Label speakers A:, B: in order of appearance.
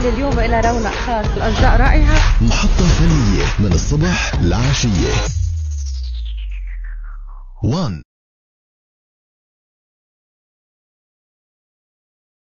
A: اليوم إلى رونق خاص، الأجواء رائعة.
B: محطة فنية من الصبح للعشية. 1